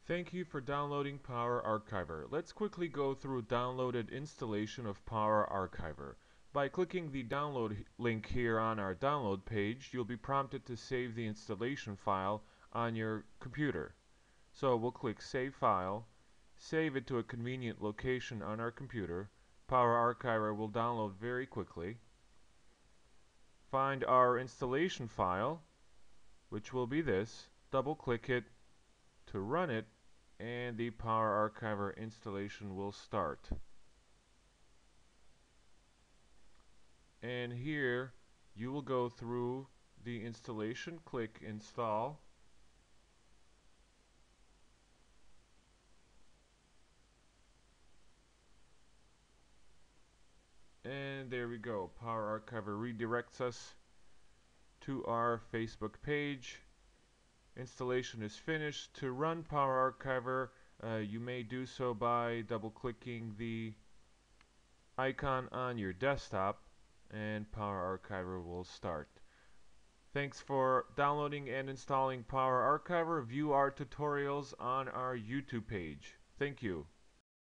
Thank you for downloading PowerArchiver. Let's quickly go through downloaded installation of PowerArchiver. By clicking the download link here on our download page, you'll be prompted to save the installation file on your computer. So we'll click Save File, save it to a convenient location on our computer. PowerArchiver will download very quickly. Find our installation file, which will be this, double-click it to run it, and the PowerArchiver installation will start. And here you will go through the installation, click Install, and there we go. PowerArchiver redirects us to our Facebook page. Installation is finished. To run PowerArchiver, you may do so by double-clicking the icon on your desktop, and PowerArchiver will start. Thanks for downloading and installing PowerArchiver. View our tutorials on our YouTube page. Thank you.